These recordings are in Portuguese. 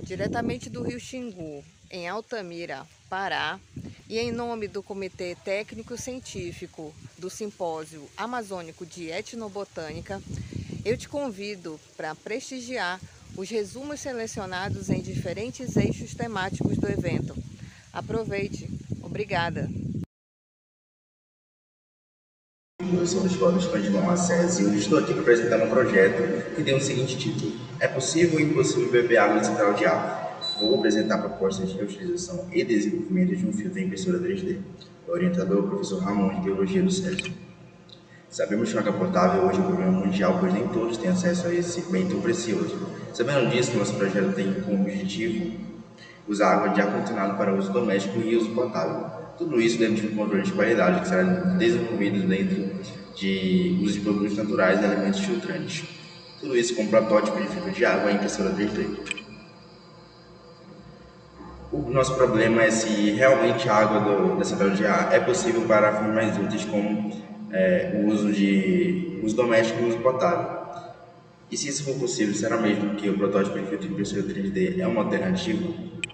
diretamente do Rio Xingu, em Altamira, Pará, e em nome do Comitê Técnico Científico do Simpósio Amazônico de Etnobotânica, eu te convido para prestigiar os resumos selecionados em diferentes eixos temáticos do evento. Aproveite! Obrigada! Eu sou Luiz Cláudio Escondilão Macés e hoje estou aqui para apresentar um projeto que tem o seguinte título: É possível ou impossível beber água de central de água? Vou apresentar propostas de reutilização e desenvolvimento de um filtro em impressora 3D. O orientador é o professor Ramon, de Biologia do SESI. Sabemos que a água potável hoje é um problema mundial, pois nem todos têm acesso a esse bem tão precioso. Sabendo disso, nosso projeto tem como objetivo usar água de ar-condicionado para uso doméstico e uso potável. Tudo isso dentro de um controle de qualidade que será desenvolvido dentro de uso de produtos naturais e alimentos filtrantes. Tudo isso com um protótipo de filtro de água em impressora 3D. O nosso problema é se realmente a água da central de ar é possível para fins mais úteis como o uso doméstico e o uso potável. E se isso for possível, será mesmo que o protótipo de filtro de impressora 3D é uma alternativa?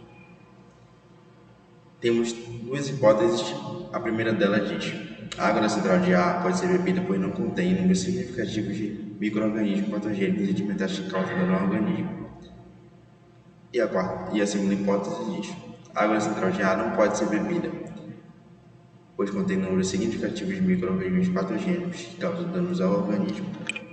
Temos duas hipóteses. A primeira delas diz: a água da central de ar pode ser bebida pois não contém números significativos de micro-organismos patogênicos e de metais que causam dano ao organismo. E a segunda hipótese diz: a água da central de ar não pode ser bebida, pois contém números significativos de micro-organismos patogênicos que causam danos ao organismo.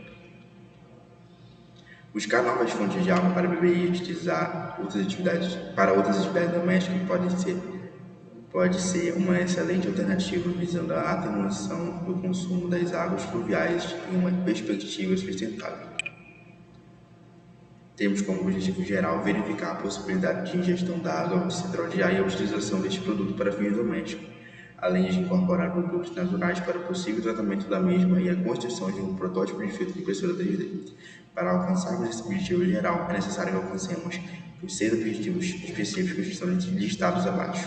Buscar novas fontes de água para beber e utilizar para outras atividades domésticas pode ser uma excelente alternativa visando a atenuação do consumo das águas fluviais em uma perspectiva sustentável. Temos como objetivo geral verificar a possibilidade de ingestão da água de central de ar e a utilização deste produto para fins domésticos, além de incorporar produtos naturais para o possível tratamento da mesma e a construção de um protótipo de filtro de impressora 3D. Para alcançarmos esse objetivo geral, é necessário que alcancemos os 6 objetivos específicos que estão listados abaixo.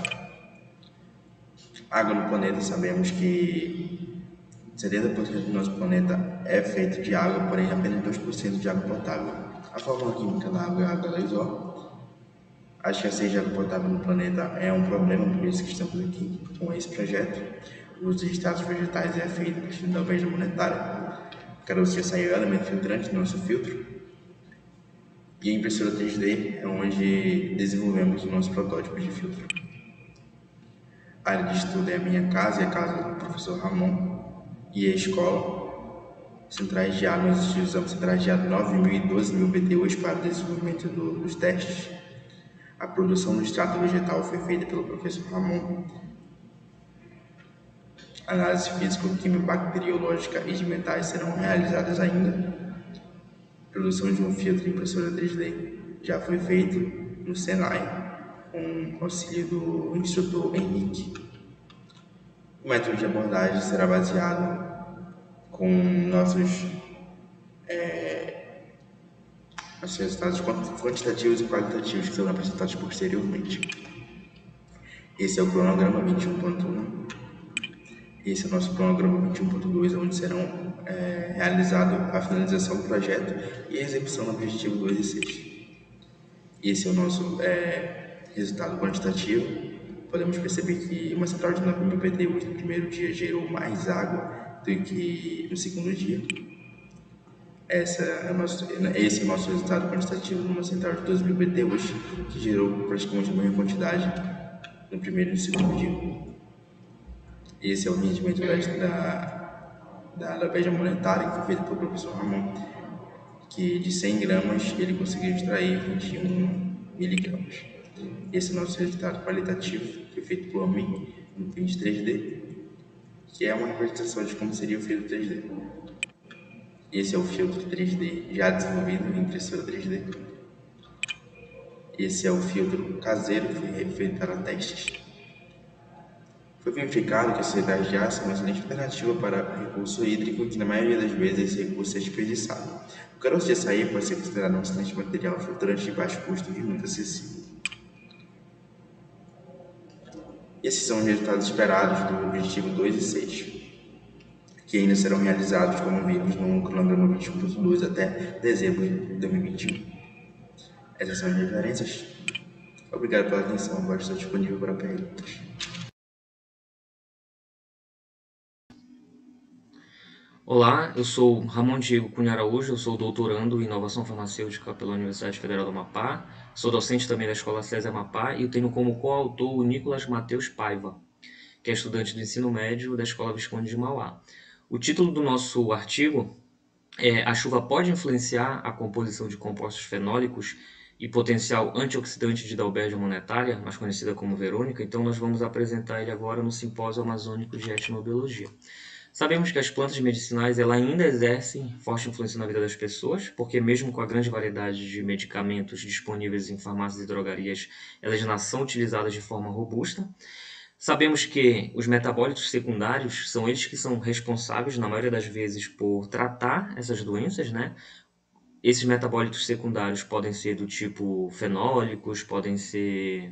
Água no planeta, sabemos que 70% do nosso planeta é feito de água, porém apenas 2% de água potável. A fórmula química da água é H2O. A escassez de água potável no planeta é um problema, por isso que estamos aqui com esse projeto. O uso de extratos vegetais é feito por meio da veja monetária. O caroço já saiu elemento filtrante do nosso filtro. E a impressora 3D é onde desenvolvemos o nosso protótipo de filtro. A área de estudo é a minha casa e a casa do professor Ramon e a escola. Centrais de ar, nós utilizamos centrais de ar de 9.000 e 12.000 BTUs para o desenvolvimento dos testes. A produção do extrato vegetal foi feita pelo professor Ramon. Análise físico-químico-bacteriológica e de metais serão realizadas ainda. A produção de um filtro em impressora 3D já foi feito no Senai, com auxílio do instrutor Henrique. O método de abordagem será baseado com nossos resultados quantitativos e qualitativos que serão apresentados posteriormente. Esse é o cronograma 21.1. Esse é o nosso cronograma 21.2, onde serão realizado a finalização do projeto e a execução do objetivo 2 e 6. Esse é o nosso resultado quantitativo. Podemos perceber que uma central de 9.000 BTUs no primeiro dia gerou mais água do que no segundo dia. Esse é o nosso resultado quantitativo numa central de 12.000 BTUs, que gerou praticamente a mesma quantidade no primeiro e no segundo dia. Esse é o rendimento da veja monetária, que foi feito pelo professor Ramon, que de 100 gramas ele conseguiu extrair 21 miligramas. Esse é o nosso resultado qualitativo, que foi feito por mim no Paint 3D, que é uma representação de como seria o filtro 3D. Esse é o filtro 3D já desenvolvido em impressora 3D. Esse é o filtro caseiro que foi feito para testes. Foi verificado que as centrais de ar são uma excelente alternativa para recurso hídrico, que na maioria das vezes esse recurso é desperdiçado. O caroço de açaí pode ser considerado um excelente material filtrante de baixo custo e muito acessível. Esses são os resultados esperados do objetivo 2 e 6, que ainda serão realizados, como vimos, no cronograma 21.2 até dezembro de 2021. Essas são as diferenças. Obrigado pela atenção, agora estou disponível para perguntas. Olá, eu sou Ramon Diego Cunha Araújo, eu sou doutorando em inovação farmacêutica pela Universidade Federal do Amapá, sou docente também da Escola César Amapá e eu tenho como coautor o Nicolas Mateus Paiva, que é estudante do ensino médio da Escola Visconde de Mauá. O título do nosso artigo é A chuva pode influenciar a composição de compostos fenólicos e potencial antioxidante de Dalbergia monetária, mais conhecida como Verônica, então nós vamos apresentar ele agora no Simpósio Amazônico de Etnobiologia. Sabemos que as plantas medicinais ela ainda exercem forte influência na vida das pessoas, porque mesmo com a grande variedade de medicamentos disponíveis em farmácias e drogarias, elas não são utilizadas de forma robusta. Sabemos que os metabólitos secundários são eles que são responsáveis, na maioria das vezes, por tratar essas doenças, né? Esses metabólitos secundários podem ser do tipo fenólicos, podem ser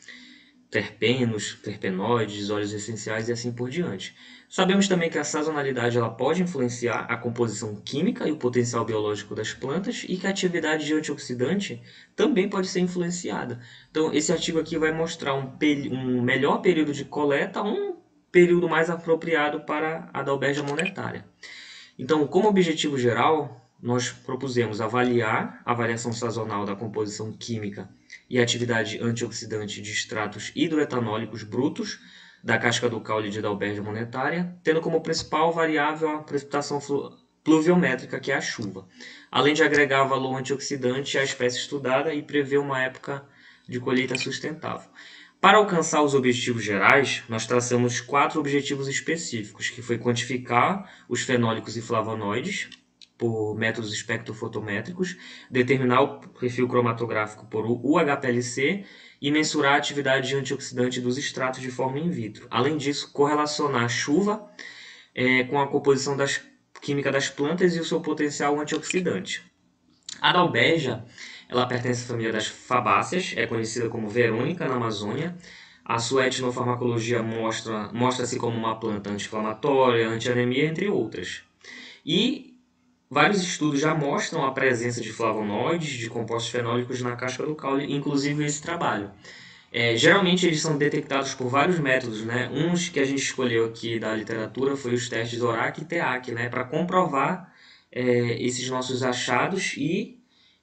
terpenos, terpenoides, óleos essenciais e assim por diante. Sabemos também que a sazonalidade ela pode influenciar a composição química e o potencial biológico das plantas e que a atividade de antioxidante também pode ser influenciada. Então, esse artigo aqui vai mostrar um melhor período de coleta, um período mais apropriado para a Dalbergia monetária. Então, como objetivo geral, nós propusemos avaliar a variação sazonal da composição química e a atividade antioxidante de extratos hidroetanólicos brutos da casca do caule de Dalbergia monetária, tendo como principal variável a precipitação pluviométrica, que é a chuva, além de agregar valor antioxidante à espécie estudada e prever uma época de colheita sustentável. Para alcançar os objetivos gerais, nós traçamos 4 objetivos específicos, que foi quantificar os fenólicos e flavonoides por métodos espectrofotométricos, determinar o perfil cromatográfico por UHPLC e mensurar a atividade antioxidante dos extratos de forma in vitro. Além disso, correlacionar a chuva com a composição química das plantas e o seu potencial antioxidante. A Dalbergia ela pertence à família das fabáceas, é conhecida como Verônica na Amazônia. A sua etnofarmacologia mostra-se como uma planta anti-inflamatória, anti-anemia, entre outras. E vários estudos já mostram a presença de flavonoides, de compostos fenólicos na casca do caule, inclusive esse trabalho. Geralmente eles são detectados por vários métodos, né? Uns que a gente escolheu aqui da literatura foi os testes ORAC e TEAC, né? Para comprovar esses nossos achados e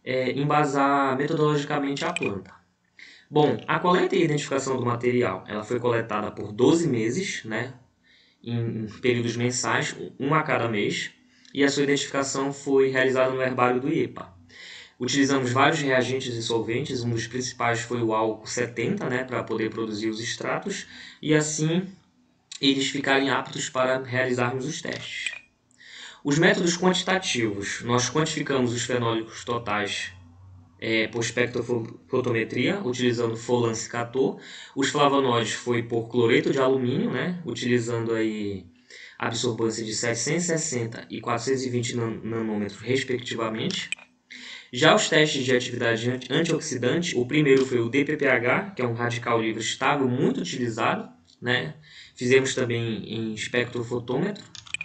embasar metodologicamente a planta. Bom, a coleta e identificação do material, ela foi coletada por 12 meses, né, em períodos mensais, um a cada mês, e a sua identificação foi realizada no herbário do IEPA. Utilizamos vários reagentes e solventes, um dos principais foi o álcool 70, né, para poder produzir os extratos, e assim eles ficarem aptos para realizarmos os testes. Os métodos quantitativos, nós quantificamos os fenólicos totais por espectrofotometria, utilizando Folancicator. Os flavonoides foi por cloreto de alumínio, né, utilizando aí a absorvância de 760 e 420 nanômetros, respectivamente. Já os testes de atividade antioxidante, o primeiro foi o DPPH, que é um radical livre estável muito utilizado, né? Fizemos também em espectrofotômetro.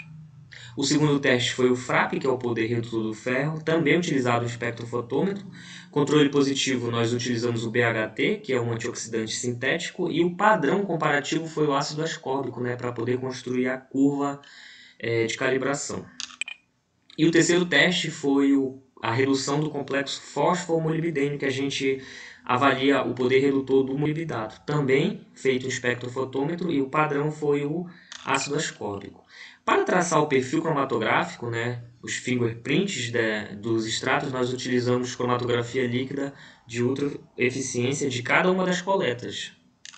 O segundo teste foi o FRAP, que é o poder redutor do ferro, também utilizado no espectrofotômetro. Controle positivo, nós utilizamos o BHT, que é um antioxidante sintético, e o padrão comparativo foi o ácido ascórbico, né, para poder construir a curva de calibração. E o terceiro teste foi a redução do complexo fósforo-molibdênio, que a gente avalia o poder redutor do molibdato, também feito em espectrofotômetro, e o padrão foi o ácido ascórbico. Para traçar o perfil cromatográfico, né, os fingerprints dos extratos, nós utilizamos cromatografia líquida de ultra eficiência de cada uma das coletas.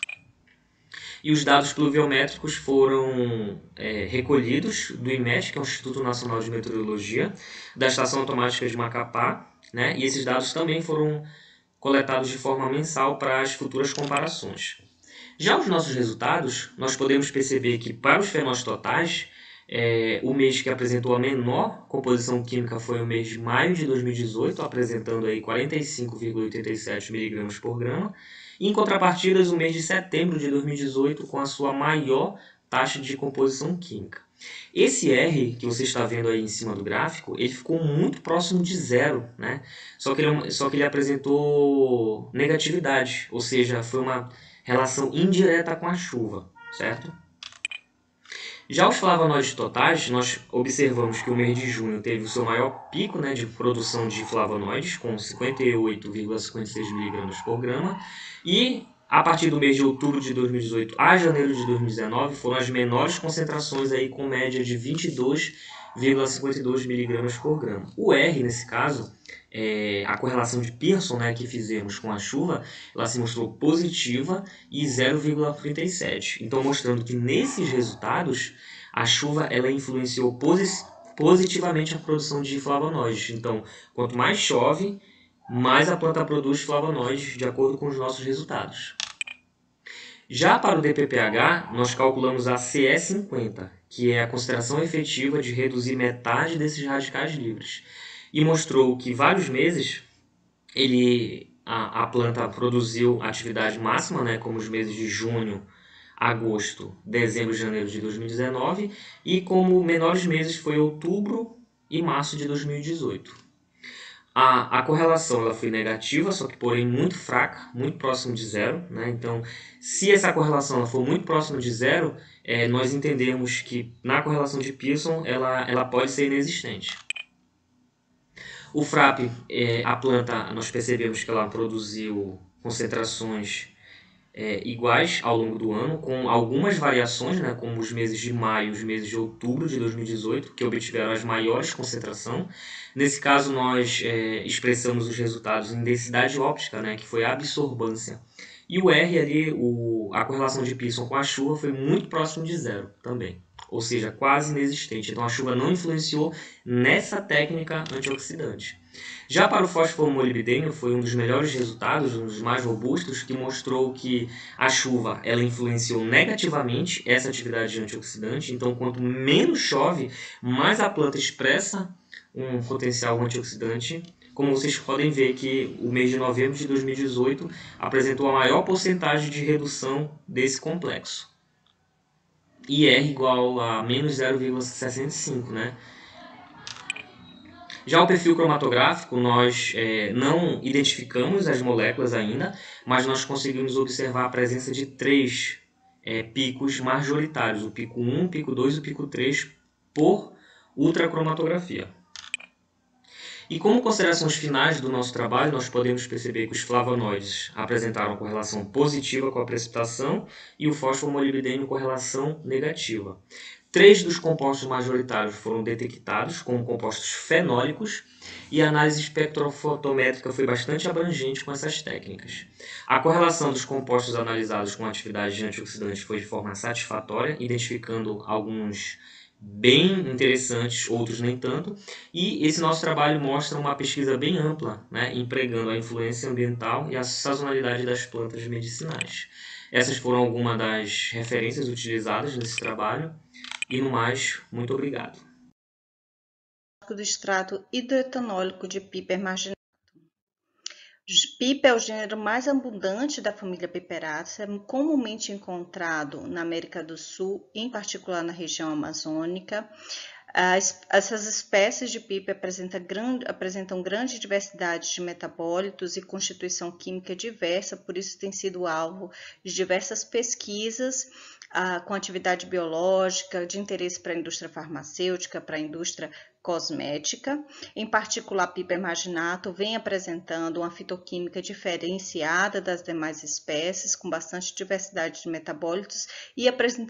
E os dados pluviométricos foram recolhidos do IMET, que é o Instituto Nacional de Meteorologia, da Estação Automática de Macapá, né, e esses dados também foram coletados de forma mensal para as futuras comparações. Já os nossos resultados, nós podemos perceber que para os fenóis totais, o mês que apresentou a menor composição química foi o mês de maio de 2018, apresentando aí 45,87 mg por grama. E, em contrapartida, o mês de setembro de 2018 com a sua maior taxa de composição química. Esse R que você está vendo aí em cima do gráfico, ele ficou muito próximo de zero, né? Só que ele apresentou negatividade, ou seja, foi uma relação indireta com a chuva, certo? Já os flavonoides totais, nós observamos que o mês de junho teve o seu maior pico, né, de produção de flavonoides, com 58,56 miligramas por grama, e a partir do mês de outubro de 2018 a janeiro de 2019 foram as menores concentrações, aí, com média de 22,52 miligramas por grama. O R, nesse caso, a correlação de Pearson, né, que fizemos com a chuva, ela se mostrou positiva e 0,37. Então, mostrando que nesses resultados, a chuva ela influenciou positivamente a produção de flavonoides. Então, quanto mais chove, mais a planta produz flavonoides, de acordo com os nossos resultados. Já para o DPPH, nós calculamos a CE50, que é a concentração efetiva de reduzir metade desses radicais livres, e mostrou que vários meses a planta produziu atividade máxima, né, como os meses de junho, agosto, dezembro e janeiro de 2019, e como menores meses foi outubro e março de 2018. A correlação ela foi negativa, só que porém muito fraca, muito próximo de zero, né? Então, se essa correlação ela for muito próxima de zero, nós entendemos que na correlação de Pearson ela pode ser inexistente. O FRAP, a planta, nós percebemos que ela produziu concentrações iguais ao longo do ano, com algumas variações, né, como os meses de maio e os meses de outubro de 2018, que obtiveram as maiores concentrações. Nesse caso, nós expressamos os resultados em densidade óptica, né, que foi a absorbância. E o R ali, a correlação de Pearson com a chuva foi muito próximo de zero também, ou seja, quase inexistente. Então a chuva não influenciou nessa técnica antioxidante. Já para o fosfomolibdênio foi um dos melhores resultados, um dos mais robustos, que mostrou que a chuva ela influenciou negativamente essa atividade antioxidante. Então, quanto menos chove, mais a planta expressa um potencial antioxidante. Como vocês podem ver que o mês de novembro de 2018 apresentou a maior porcentagem de redução desse complexo. E R igual a menos 0,65, né? Já o perfil cromatográfico, nós não identificamos as moléculas ainda, mas nós conseguimos observar a presença de três picos majoritários, o pico 1, o pico 2 e o pico 3, por ultracromatografia. E como considerações finais do nosso trabalho, nós podemos perceber que os flavonoides apresentaram correlação positiva com a precipitação e o fosfomolibdênio correlação negativa. 3 dos compostos majoritários foram detectados como compostos fenólicos e a análise espectrofotométrica foi bastante abrangente com essas técnicas. A correlação dos compostos analisados com atividade de antioxidante foi de forma satisfatória, identificando alguns bem interessantes, outros nem tanto, e esse nosso trabalho mostra uma pesquisa bem ampla, né, empregando a influência ambiental e a sazonalidade das plantas medicinais. Essas foram algumas das referências utilizadas nesse trabalho, e no mais, muito obrigado. Do extrato hidroetanólico de Piper marginatum. Piper é o gênero mais abundante da família Piperaceae, é comumente encontrado na América do Sul, em particular na região amazônica. Essas espécies de Piper apresentam grande diversidade de metabólitos e constituição química diversa, por isso tem sido alvo de diversas pesquisas com atividade biológica, de interesse para a indústria farmacêutica, para a indústria cosmética. Em particular, Piper marginatum vem apresentando uma fitoquímica diferenciada das demais espécies, com bastante diversidade de metabólitos e apresentando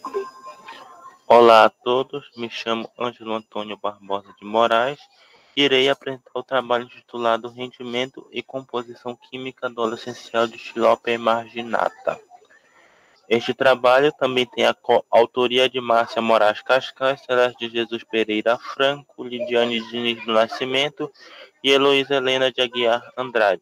Olá a todos, me chamo Ângelo Antônio Barbosa de Moraes e irei apresentar o trabalho intitulado Rendimento e Composição Química do óleo essencial de Xilópia marginata. Este trabalho também tem a autoria de Márcia Moraes Cascais, Celeste de Jesus Pereira Franco, Lidiane Diniz do Nascimento e Heloísa Helena de Aguiar Andrade.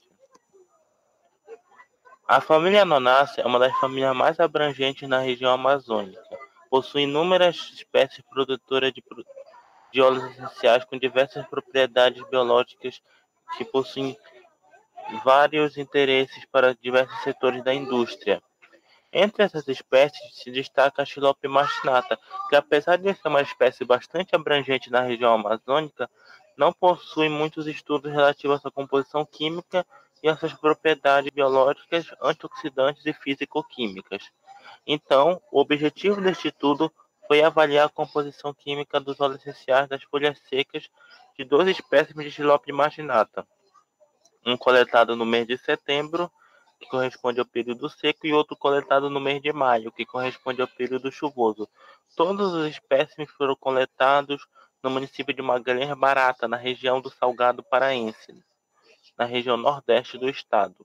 A família Anonácea é uma das famílias mais abrangentes na região amazônica. Possui inúmeras espécies produtoras de óleos essenciais com diversas propriedades biológicas que possuem vários interesses para diversos setores da indústria. Entre essas espécies se destaca a Xilópia marginata, que apesar de ser uma espécie bastante abrangente na região amazônica, não possui muitos estudos relativos à sua composição química e às suas propriedades biológicas, antioxidantes e físico-químicas. Então, o objetivo deste estudo foi avaliar a composição química dos óleos essenciais das folhas secas de 2 espécimes de Xilópia marginata, um coletado no mês de setembro, que corresponde ao período seco, e outro coletado no mês de maio, que corresponde ao período chuvoso. Todos os espécimes foram coletados no município de Magalhães Barata, na região do Salgado Paraense, na região nordeste do estado.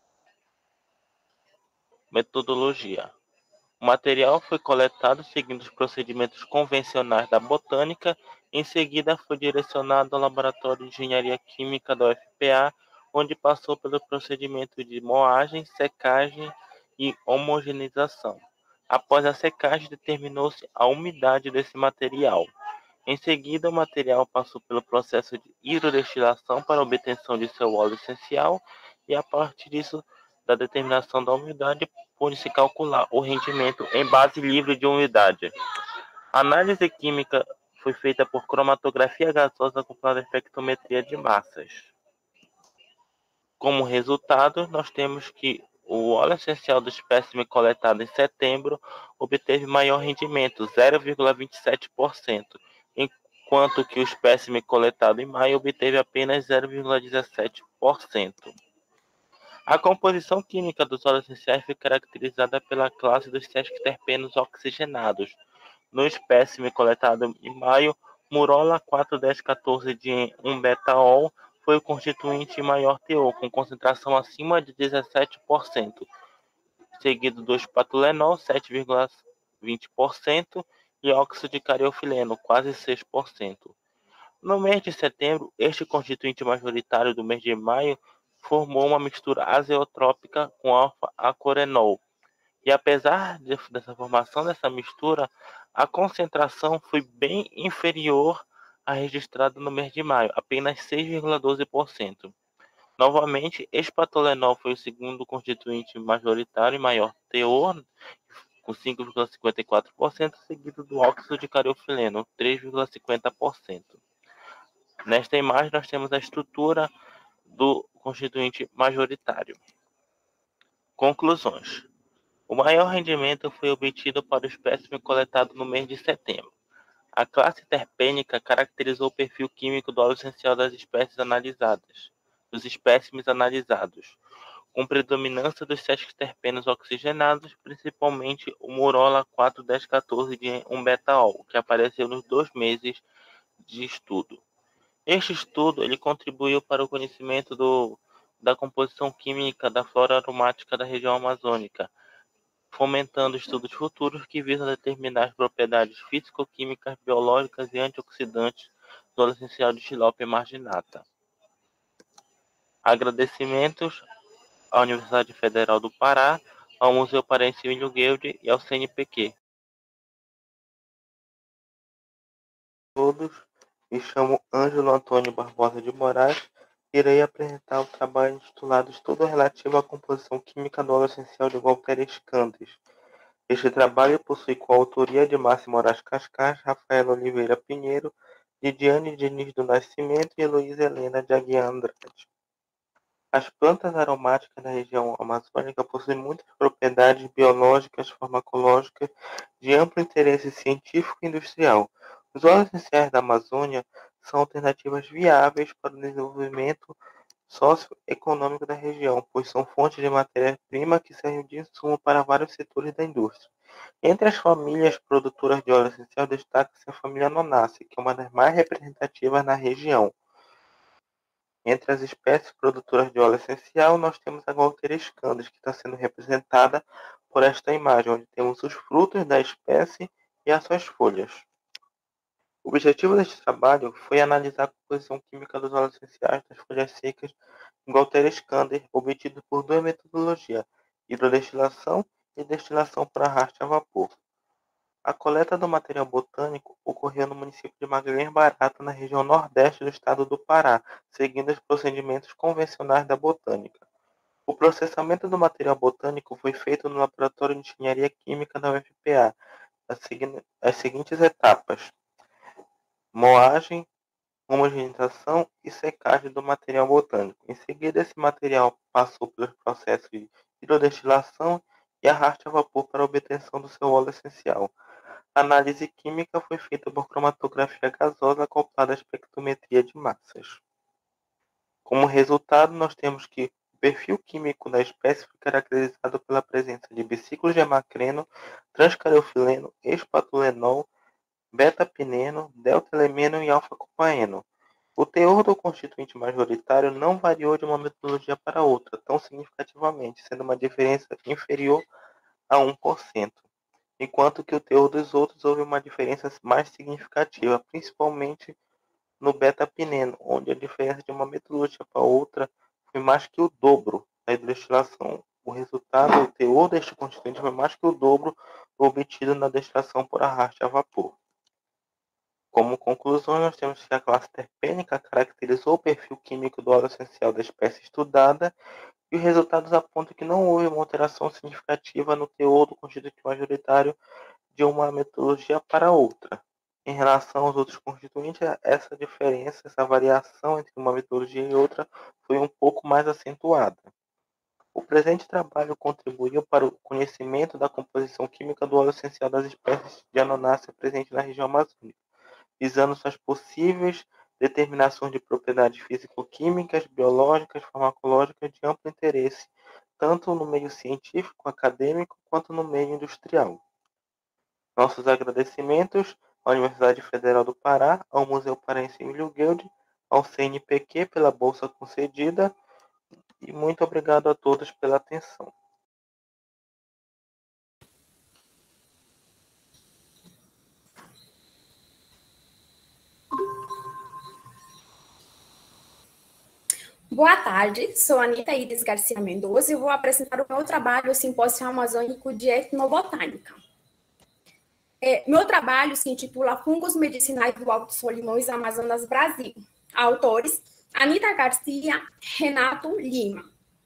Metodologia. O material foi coletado seguindo os procedimentos convencionais da botânica. Em seguida, foi direcionado ao Laboratório de Engenharia Química da UFPA, onde passou pelo procedimento de moagem, secagem e homogeneização. Após a secagem, determinou-se a umidade desse material. Em seguida, o material passou pelo processo de hidrodestilação para a obtenção de seu óleo essencial e, a partir disso, da determinação da umidade, pode-se calcular o rendimento em base livre de umidade. A análise química foi feita por cromatografia gasosa acoplada à espectrometria de massas. Como resultado, nós temos que o óleo essencial do espécime coletado em setembro obteve maior rendimento, 0,27%, enquanto que o espécime coletado em maio obteve apenas 0,17%. A composição química dos óleos essenciais foi caracterizada pela classe dos sesquiterpenos oxigenados. No espécime coletado em maio, Murola 4,10,14 de 1-betaol foi o constituinte em maior teor, com concentração acima de 17%, seguido do espatulenol 7,20% e óxido de cariofileno, quase 6%. No mês de setembro, este constituinte majoritário do mês de maio formou uma mistura azeotrópica com alfa-acorenol. E apesar dessa formação dessa mistura, a concentração foi bem inferior à registrada no mês de maio, apenas 6,12%. Novamente, espatolenol foi o segundo constituinte majoritário e maior teor, com 5,54%, seguido do óxido de cariofileno, 3,50%. Nesta imagem, nós temos a estrutura do constituinte majoritário. Conclusões. O maior rendimento foi obtido para o espécime coletado no mês de setembro. A classe terpênica caracterizou o perfil químico do óleo essencial das espécies analisadas, dos espécimes analisados, com predominância dos sesquiterpenos oxigenados, principalmente o Murola 4,10,14 de 1-betaol, que apareceu nos 2 meses de estudo. Este estudo ele contribuiu para o conhecimento da composição química da flora aromática da região amazônica, fomentando estudos futuros que visam determinar as propriedades físico-químicas, biológicas e antioxidantes do óleo essencial de Xilópia marginata. Agradecimentos à Universidade Federal do Pará, ao Museu Paraense Emílio Guilde e ao CNPq. Todos, me chamo Ângelo Antônio Barbosa de Moraes e irei apresentar o trabalho intitulado Estudo relativo à composição química do óleo essencial de Walter Scandes. Este trabalho possui coautoria de Márcia Moraes Cascais, Rafaela Oliveira Pinheiro, Lidiane Diniz do Nascimento e Heloísa Helena de Aguiar Andrade. As plantas aromáticas da região amazônica possuem muitas propriedades biológicas, farmacológicas de amplo interesse científico e industrial. Os óleos essenciais da Amazônia são alternativas viáveis para o desenvolvimento socioeconômico da região, pois são fontes de matéria-prima que servem de insumo para vários setores da indústria. Entre as famílias produtoras de óleo essencial, destaca-se a família Nonaceae, que é uma das mais representativas na região. Entre as espécies produtoras de óleo essencial, nós temos a Gualteria scandens, que está sendo representada por esta imagem, onde temos os frutos da espécie e as suas folhas. O objetivo deste trabalho foi analisar a composição química dos óleos essenciais das folhas secas de Gualteria scandens, obtido por duas metodologias, hidrodestilação e destilação por arraste a vapor. A coleta do material botânico ocorreu no município de Magalhães Barata, na região nordeste do estado do Pará, seguindo os procedimentos convencionais da botânica. O processamento do material botânico foi feito no Laboratório de Engenharia Química da UFPA, as seguintes etapas: moagem, homogeneização e secagem do material botânico. Em seguida, esse material passou pelos processos de hidrodestilação e arraste a vapor para a obtenção do seu óleo essencial. A análise química foi feita por cromatografia gasosa acoplada à espectrometria de massas. Como resultado, nós temos que o perfil químico da espécie foi caracterizado pela presença de biciclogemacrino, transcariofileno, espatulenol, beta-pineno, delta-elemeno e alfa-copaeno. O teor do constituinte majoritário não variou de uma metodologia para outra tão significativamente, sendo uma diferença inferior a 1%. Enquanto que o teor dos outros houve uma diferença mais significativa, principalmente no beta-pineno, onde a diferença de uma metodologia para outra foi mais que o dobro da hidrodestilação. O resultado, o teor deste constituinte foi mais que o dobro do obtido na destilação por arraste a vapor. Como conclusão, nós temos que a classe terpênica caracterizou o perfil químico do óleo essencial da espécie estudada, e os resultados apontam que não houve uma alteração significativa no teor do constituinte majoritário de uma metodologia para outra. Em relação aos outros constituintes, essa diferença, essa variação entre uma metodologia e outra foi um pouco mais acentuada. O presente trabalho contribuiu para o conhecimento da composição química do óleo essencial das espécies de Anonácea presentes na região amazônica, visando suas possíveis determinações de propriedades físico-químicas, biológicas, farmacológicas de amplo interesse, tanto no meio científico, acadêmico, quanto no meio industrial. Nossos agradecimentos à Universidade Federal do Pará, ao Museu Paraense Emílio Guild, ao CNPq pela bolsa concedida, e muito obrigado a todos pela atenção. Boa tarde, sou Anita Iris Garcia Mendoza e vou apresentar o meu trabalho, o Simpósio Amazônico de Etnobotânica. Meu trabalho se intitula Fungos Medicinais do Alto Solimões Amazonas Brasil. Autores, Anita Garcia, Renato Lima.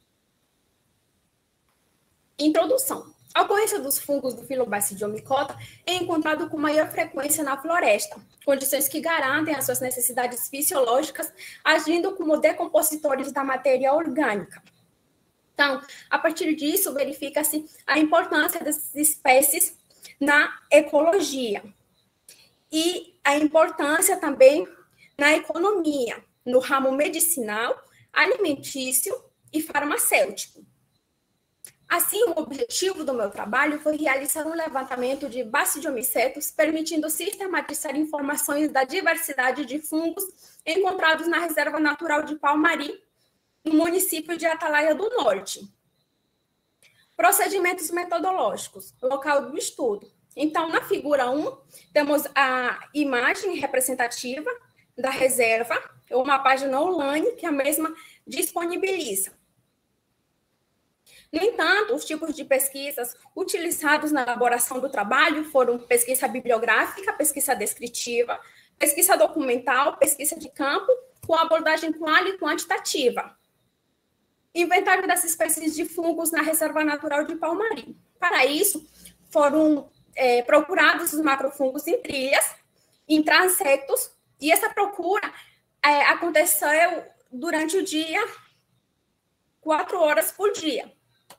Introdução. A ocorrência dos fungos do filo Basidiomycota é encontrado com maior frequência na floresta, condições que garantem as suas necessidades fisiológicas, agindo como decompositores da matéria orgânica. Então, a partir disso, verifica-se a importância dessas espécies na ecologia e a importância também na economia, no ramo medicinal, alimentício e farmacêutico. Assim, o objetivo do meu trabalho foi realizar um levantamento de basidiomycetos, permitindo sistematizar informações da diversidade de fungos encontrados na Reserva Natural de Palmari, no município de Atalaia do Norte. Procedimentos metodológicos, local do estudo. Então, na figura 1, temos a imagem representativa da reserva, uma página online que a mesma disponibiliza. No entanto, os tipos de pesquisas utilizados na elaboração do trabalho foram pesquisa bibliográfica, pesquisa descritiva, pesquisa documental, pesquisa de campo, com abordagem qual e quantitativa. Inventário das espécies de fungos na Reserva Natural de Palmari. Para isso, foram procurados os macrofungos em trilhas, em transectos, e essa procura aconteceu durante o dia, 4 horas por dia.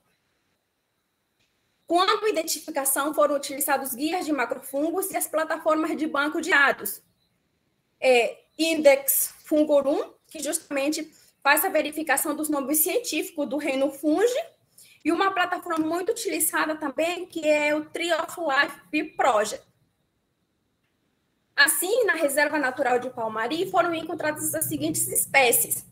Quanto à identificação, foram utilizados guias de macrofungos e as plataformas de banco de dados. Index Fungorum, que justamente faz a verificação dos nomes científicos do reino fungi, e uma plataforma muito utilizada também, que é o Tree of Life Bee Project. Assim, na Reserva Natural de Palmari, foram encontradas as seguintes espécies: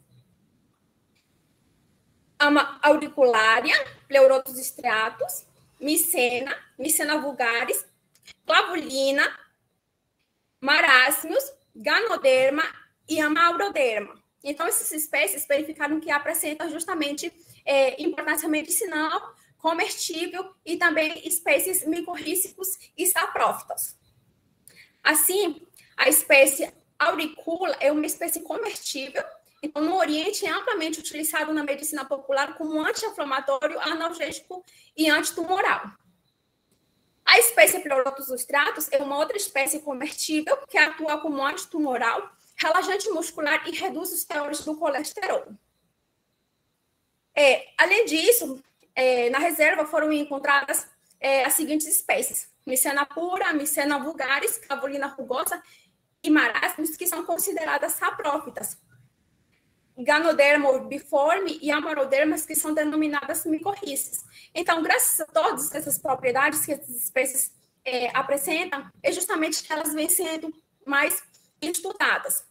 Auricularia, Pleurotus striatus, Micena, Micena vulgaris, Clavulina, Marasmius, Ganoderma e Amauroderma. Então, essas espécies verificaram que apresentam justamente importância medicinal, comestível e também espécies micorrícicos e saprófitas. Assim, a espécie Auricula é uma espécie comestível. Então, no Oriente, é amplamente utilizado na medicina popular como anti-inflamatório, analgésico e antitumoral. A espécie Pleurotus striatus é uma outra espécie comestível que atua como antitumoral, relaxante muscular e reduz os teores do colesterol. Além disso, na reserva foram encontradas as seguintes espécies: Micena pura, Micena vulgaris, Clavulina rugosa e Marasmius, que são consideradas saprófitas. Ganoderma biforme e Amaurodermas, que são denominadas micorríceas. Então, graças a todas essas propriedades que essas espécies apresentam, é justamente que elas vêm sendo mais estudadas.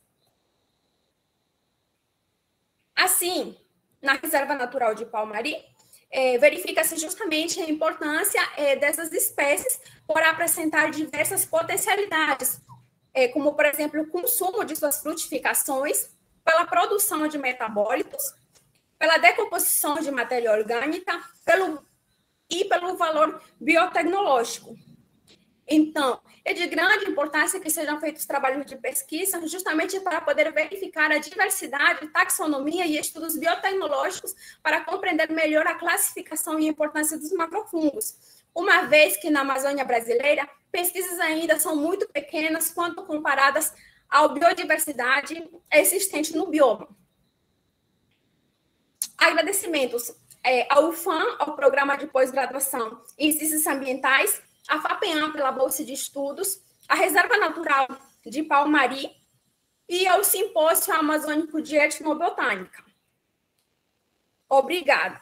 Assim, na Reserva Natural de Palmari, verifica-se justamente a importância dessas espécies por apresentar diversas potencialidades, como, por exemplo, o consumo de suas frutificações, pela produção de metabólitos, pela decomposição de matéria orgânica e pelo valor biotecnológico. Então, é de grande importância que sejam feitos trabalhos de pesquisa justamente para poder verificar a diversidade, taxonomia e estudos biotecnológicos para compreender melhor a classificação e a importância dos macrofungos, uma vez que na Amazônia brasileira, pesquisas ainda são muito pequenas quando comparadas à biodiversidade existente no bioma. Agradecimentos ao UFAM, ao Programa de Pós-Graduação em Ciências Ambientais, a FAPEAM pela Bolsa de Estudos, a Reserva Natural de Palmari e ao Simpósio Amazônico de Etnobotânica. Obrigada.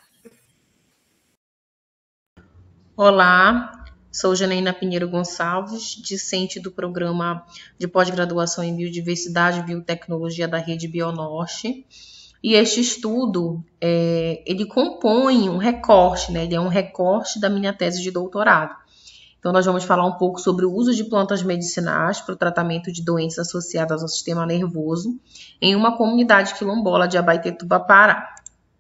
Olá, sou Janaína Pinheiro Gonçalves, discente do Programa de Pós-Graduação em Biodiversidade e Biotecnologia da Rede Bionorte. E este estudo, ele compõe um recorte, né? Ele é um recorte da minha tese de doutorado. Então, nós vamos falar um pouco sobre o uso de plantas medicinais para o tratamento de doenças associadas ao sistema nervoso em uma comunidade quilombola de Abaetetuba, Pará.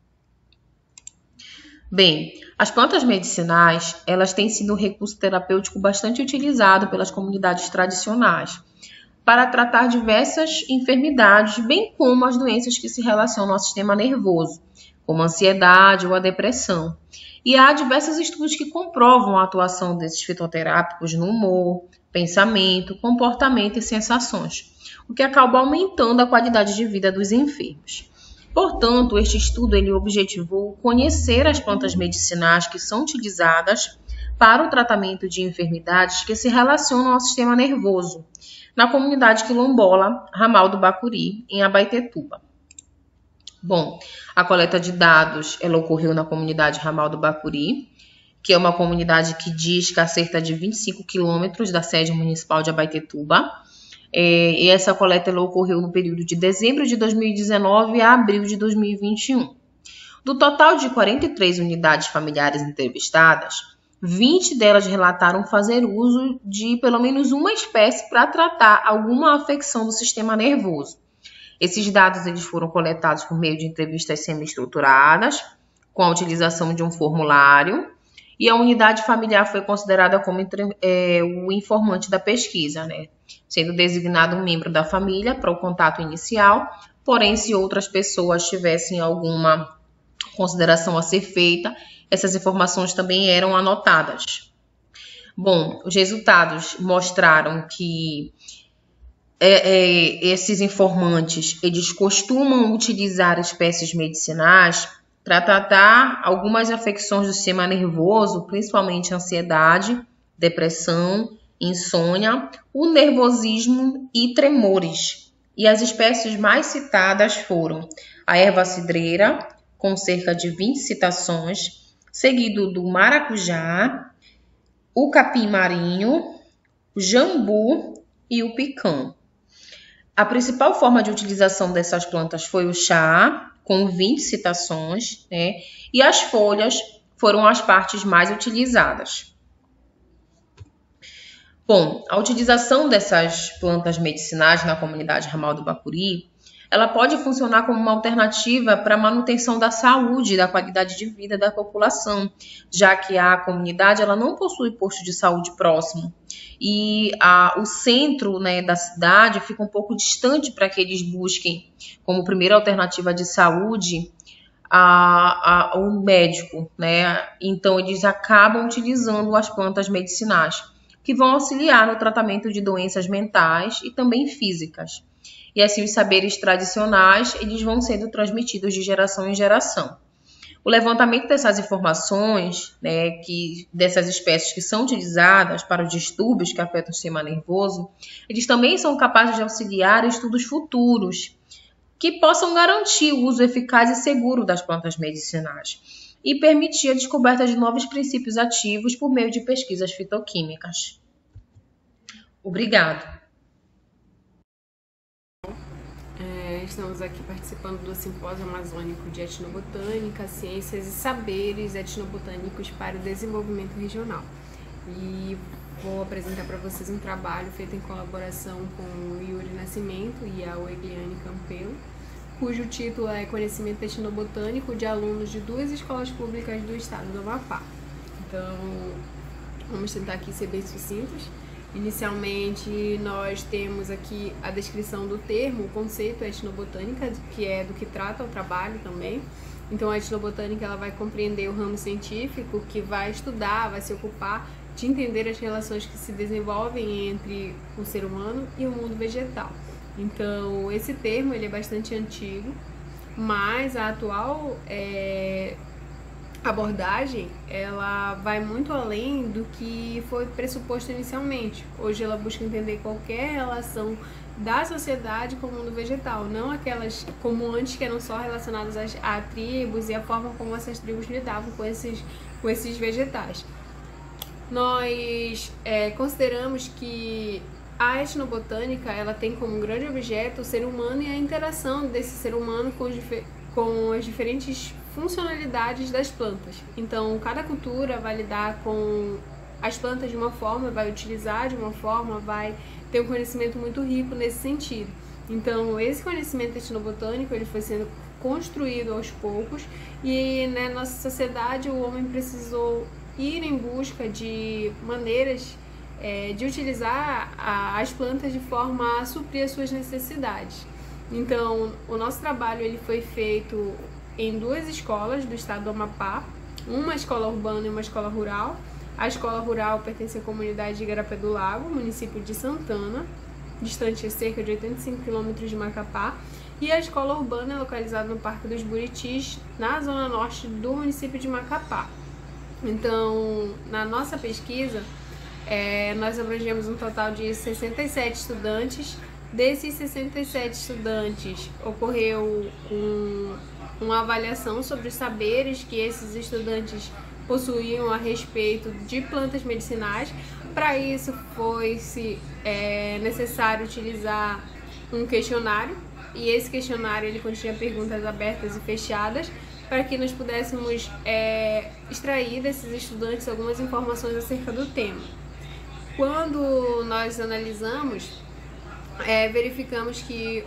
Bem, as plantas medicinais, elas têm sido um recurso terapêutico bastante utilizado pelas comunidades tradicionais para tratar diversas enfermidades, bem como as doenças que se relacionam ao sistema nervoso, como a ansiedade ou a depressão. E há diversos estudos que comprovam a atuação desses fitoterápicos no humor, pensamento, comportamento e sensações, o que acaba aumentando a qualidade de vida dos enfermos. Portanto, este estudo ele objetivou conhecer as plantas medicinais que são utilizadas para o tratamento de enfermidades que se relacionam ao sistema nervoso, na comunidade quilombola Ramal do Bacuri, em Abaetetuba. Bom, a coleta de dados ela ocorreu na comunidade Ramal do Bacuri, que é uma comunidade que disca a cerca de 25 quilômetros da sede municipal de Abaetetuba. E essa coleta ela ocorreu no período de dezembro de 2019 a abril de 2021. Do total de 43 unidades familiares entrevistadas, 20 delas relataram fazer uso de pelo menos uma espécie para tratar alguma afecção do sistema nervoso. Esses dados eles foram coletados por meio de entrevistas semi-estruturadas, com a utilização de um formulário, e a unidade familiar foi considerada como o informante da pesquisa, né? Sendo designado um membro da família para o contato inicial, porém, se outras pessoas tivessem alguma consideração a ser feita, essas informações também eram anotadas. Bom, os resultados mostraram que esses informantes, eles costumam utilizar espécies medicinais para tratar algumas afecções do sistema nervoso, principalmente ansiedade, depressão, insônia, o nervosismo e tremores. e as espécies mais citadas foram a erva cidreira, com cerca de 20 citações, seguido do maracujá, o capim marinho, o jambu e o picão. A principal forma de utilização dessas plantas foi o chá, com 20 citações, né? E as folhas foram as partes mais utilizadas. Bom, a utilização dessas plantas medicinais na comunidade Ramal do Bacuri, ela pode funcionar como uma alternativa para a manutenção da saúde e da qualidade de vida da população, já que a comunidade ela não possui posto de saúde próximo e o centro, né, da cidade fica um pouco distante para que eles busquem como primeira alternativa de saúde um médico, né? Então eles acabam utilizando as plantas medicinais, que vão auxiliar no tratamento de doenças mentais e também físicas. E assim os saberes tradicionais eles vão sendo transmitidos de geração em geração. O levantamento dessas informações, né, dessas espécies que são utilizadas para os distúrbios que afetam o sistema nervoso, eles também são capazes de auxiliar estudos futuros que possam garantir o uso eficaz e seguro das plantas medicinais e permitir a descoberta de novos princípios ativos por meio de pesquisas fitoquímicas. Obrigado. Estamos aqui participando do Simpósio Amazônico de Etnobotânica, Ciências e Saberes Etnobotânicos para o Desenvolvimento Regional. E vou apresentar para vocês um trabalho feito em colaboração com o Yuri Nascimento e a Wegliane Campelo, cujo título é Conhecimento Etnobotânico de alunos de 2 escolas públicas do estado do Amapá. Então, vamos tentar aqui ser bem sucintos. Inicialmente, nós temos aqui a descrição do termo, o conceito etnobotânica, que é do que trata o trabalho também. Então, a etnobotânica ela vai compreender o ramo científico que vai estudar, vai se ocupar de entender as relações que se desenvolvem entre o ser humano e o mundo vegetal. Então, esse termo ele é bastante antigo, mas a atual abordagem ela vai muito além do que foi pressuposto inicialmente. Hoje ela busca entender qualquer relação da sociedade com o mundo vegetal, não aquelas como antes que eram só relacionadas a tribos e a forma como essas tribos lidavam com esses vegetais. Nós consideramos que a etnobotânica ela tem como grande objeto o ser humano e a interação desse ser humano com as diferentes funcionalidades das plantas. Então, cada cultura vai lidar com as plantas de uma forma, vai utilizar de uma forma, vai ter um conhecimento muito rico nesse sentido. Então, esse conhecimento etnobotânico ele foi sendo construído aos poucos e na nossa sociedade o homem precisou ir em busca de maneiras de utilizar as plantas de forma a suprir as suas necessidades. Então, o nosso trabalho ele foi feito em 2 escolas do estado do Amapá, uma escola urbana e uma escola rural. A escola rural pertence à comunidade de Igarapé do Lago, município de Santana, distante cerca de 85 km de Macapá, e a escola urbana é localizada no Parque dos Buritis, na zona norte do município de Macapá. Então, na nossa pesquisa, nós abrangemos um total de 67 estudantes. Desses 67 estudantes, ocorreu uma avaliação sobre os saberes que esses estudantes possuíam a respeito de plantas medicinais. Para isso, foi-se necessário utilizar um questionário, e esse questionário ele continha perguntas abertas e fechadas, para que nós pudéssemos extrair desses estudantes algumas informações acerca do tema. Quando nós analisamos, verificamos que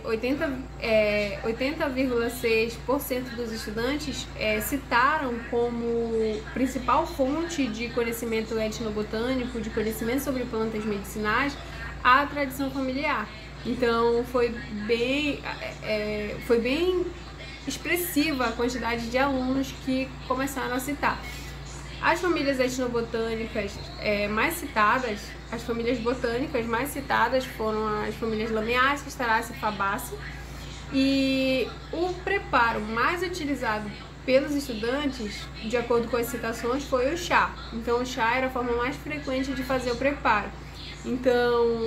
80,6% dos estudantes citaram como principal fonte de conhecimento etnobotânico, de conhecimento sobre plantas medicinais, a tradição familiar. Então foi bem expressiva a quantidade de alunos que começaram a citar. As famílias etnobotânicas mais citadas, as famílias botânicas mais citadas foram as famílias Lamiáceas, Taráceas e Fabáceas. E o preparo mais utilizado pelos estudantes, de acordo com as citações, foi o chá. Então o chá era a forma mais frequente de fazer o preparo. Então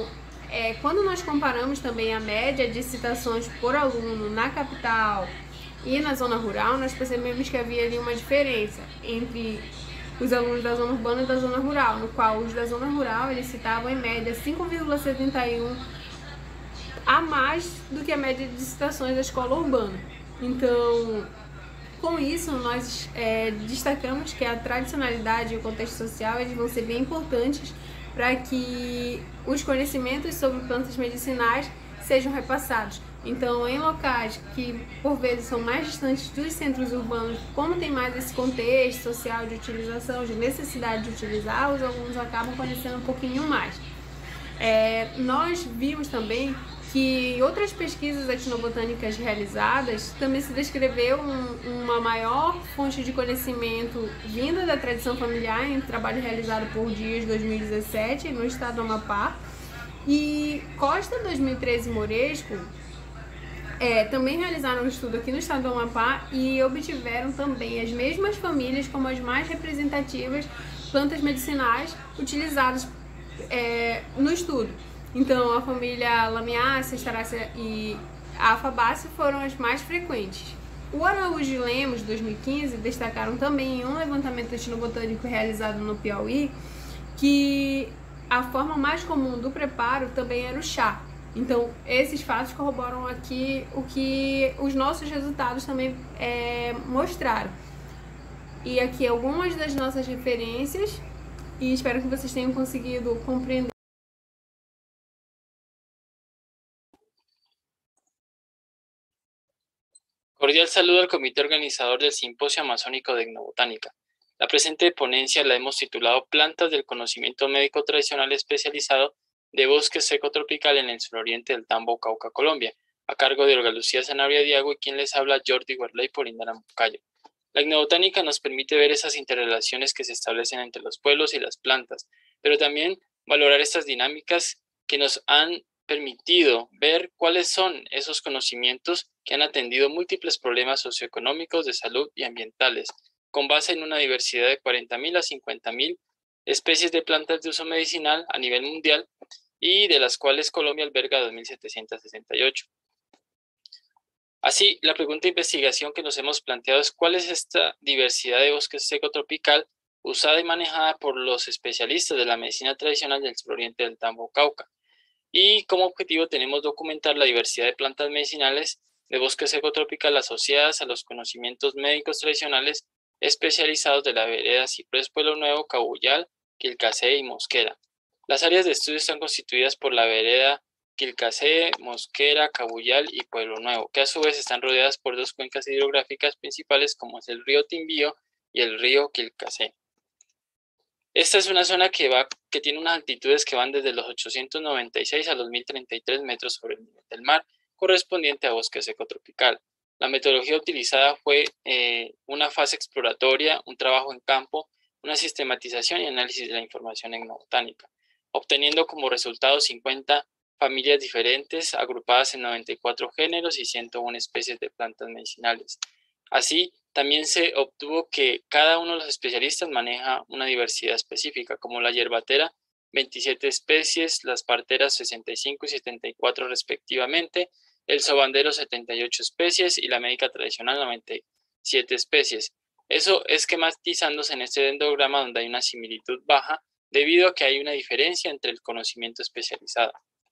quando nós comparamos também a média de citações por aluno na capital e na zona rural, nós percebemos que havia ali uma diferença entre os alunos da zona urbana e da zona rural, no qual os da zona rural eles citavam em média 5,71 a mais do que a média de citações da escola urbana. Então, com isso, nós destacamos que a tradicionalidade e o contexto social eles vão ser bem importantes para que os conhecimentos sobre plantas medicinais sejam repassados. Então, em locais que, por vezes, são mais distantes dos centros urbanos, como tem mais esse contexto social de utilização, de necessidade de utilizar, os alunos acabam conhecendo um pouquinho mais. Nós vimos também que em outras pesquisas etnobotânicas realizadas também se descreveu uma maior fonte de conhecimento vinda da tradição familiar em trabalho realizado por Dias 2017 no estado do Amapá, e Costa 2013 e Moresco também realizaram um estudo aqui no estado do Amapá e obtiveram também as mesmas famílias como as mais representativas plantas medicinais utilizadas no estudo. Então, a família Lamiácea, Estarácea e Afabácea foram as mais frequentes. O Araújo e Lemos, 2015, destacaram também em um levantamento etnobotânico realizado no Piauí que a forma mais comum do preparo também era o chá. Então, esses fatos corroboram aqui o que os nossos resultados também mostraram. E aqui algumas das nossas referências, e espero que vocês tenham conseguido compreender. Cordial saludo al comité organizador del Simposio Amazónico de Etnobotánica. La presente ponencia la hemos titulado Plantas del conocimiento médico tradicional especializado de bosque seco tropical en el suroriente del Tambo, Cauca, Colombia, a cargo de Olga Lucía Sanabria Diago y quien les habla Jordi Werley por Indara Moncayo. La etnobotánica nos permite ver esas interrelaciones que se establecen entre los pueblos y las plantas, pero también valorar estas dinámicas que nos han permitido ver cuáles son esos conocimientos que han atendido múltiples problemas socioeconómicos, de salud y ambientales, con base en una diversidad de 40.000 a 50.000 especies de plantas de uso medicinal a nivel mundial y de las cuales Colombia alberga 2.768. Así, la pregunta de investigación que nos hemos planteado es cuál es esta diversidad de bosque seco tropical usada y manejada por los especialistas de la medicina tradicional del suroriente del Tambo, Cauca. Y como objetivo tenemos documentar la diversidad de plantas medicinales de bosque seco tropical asociadas a los conocimientos médicos tradicionales especializados de la vereda Ciprés Pueblo Nuevo, Cabuyal, Quilcacé y Mosquera. Las áreas de estudio están constituidas por la vereda Quilcacé, Mosquera, Cabuyal y Pueblo Nuevo, que a su vez están rodeadas por dos cuencas hidrográficas principales como es el río Timbío y el río Quilcacé. Esta es una zona que tiene unas altitudes que van desde los 896 a los 1033 metros sobre el nivel del mar, correspondiente a bosque seco tropical. La metodología utilizada fue una fase exploratoria, un trabajo en campo, una sistematización y análisis de la información etnobotánica, obteniendo como resultado 50 familias diferentes agrupadas en 94 géneros y 101 especies de plantas medicinales. Así, también se obtuvo que cada uno de los especialistas maneja una diversidad específica, como la yerbatera, 27 especies, las parteras 65 y 74 respectivamente, el sobandero 78 especies y la médica tradicional 97 especies. Eso esquematizándose en este dendrograma donde hay una similitud baja debido a que hay una diferencia entre el conocimiento especializado.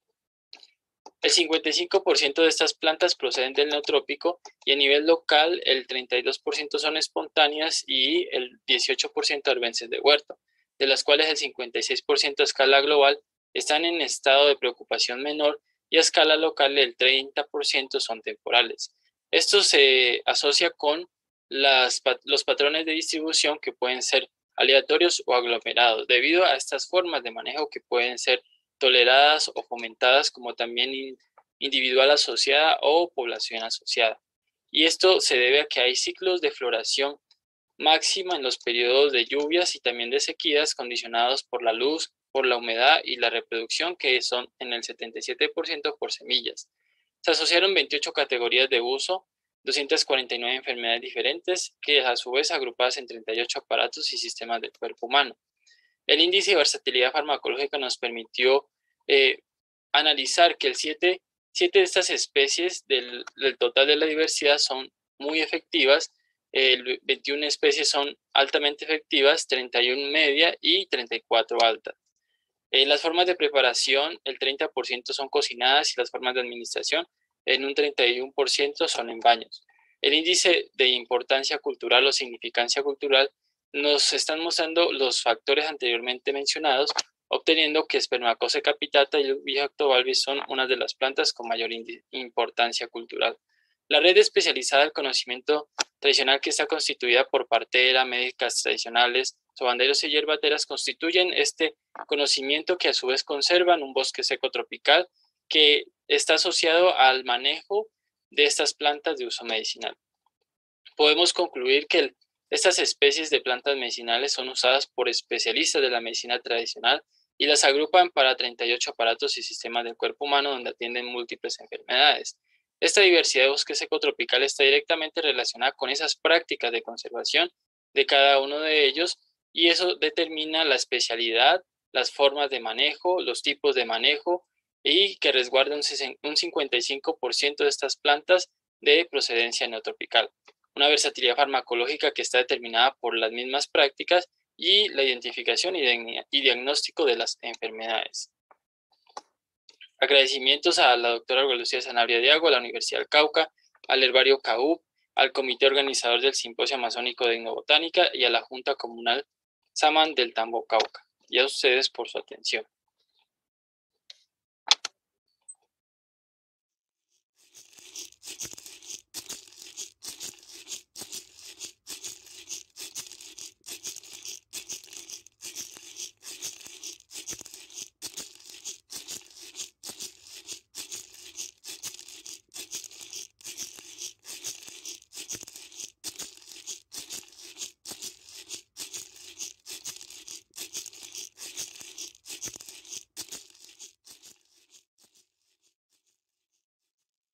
El 55% de estas plantas proceden del neotrópico y a nivel local el 32% son espontáneas y el 18% arbences de huerto, de las cuales el 56% a escala global están en estado de preocupación menor y a escala local el 30% son temporales. Esto se asocia con los patrones de distribución que pueden ser aleatorios o aglomerados, debido a estas formas de manejo que pueden ser toleradas o fomentadas como también individual asociada o población asociada. Y esto se debe a que hay ciclos de floración máxima en los periodos de lluvias y también de sequías condicionados por la luz, por la humedad y la reproducción, que son en el 77% por semillas. Se asociaron 28 categorías de uso, 249 enfermedades diferentes, que a su vez agrupadas en 38 aparatos y sistemas del cuerpo humano. El índice de versatilidad farmacológica nos permitió analizar que siete de estas especies del total de la diversidad son muy efectivas, 21 especies son altamente efectivas, 31 media y 34 altas. Las formas de preparación, el 30% son cocinadas y las formas de administración, en un 31% son en baños. El índice de importancia cultural o significancia cultural nos están mostrando los factores anteriormente mencionados, obteniendo que Spermacose capitata y Lactobulbis son una de las plantas con mayor importancia cultural. La red especializada del conocimiento tradicional, que está constituida por partera, médicas tradicionales, sobanderos y hierbateras, constituyen este conocimiento que a su vez conservan un bosque seco tropical que está asociado al manejo de estas plantas de uso medicinal. Podemos concluir que estas especies de plantas medicinales son usadas por especialistas de la medicina tradicional y las agrupan para 38 aparatos y sistemas del cuerpo humano donde atienden múltiples enfermedades. Esta diversidad de bosque seco tropical está directamente relacionada con esas prácticas de conservación de cada uno de ellos, y eso determina la especialidad, las formas de manejo, los tipos de manejo, y que resguarda un 55% de estas plantas de procedencia neotropical. Una versatilidad farmacológica que está determinada por las mismas prácticas y la identificación y diagnóstico de las enfermedades. Agradecimientos a la doctora Olga Lucía Sanabria Diago, a la Universidad del Cauca, al Herbario CAUP, al comité organizador del Simposio Amazónico de Etnobotánica y a la Junta Comunal Saman del Tambo Cauca. Y a ustedes por su atención.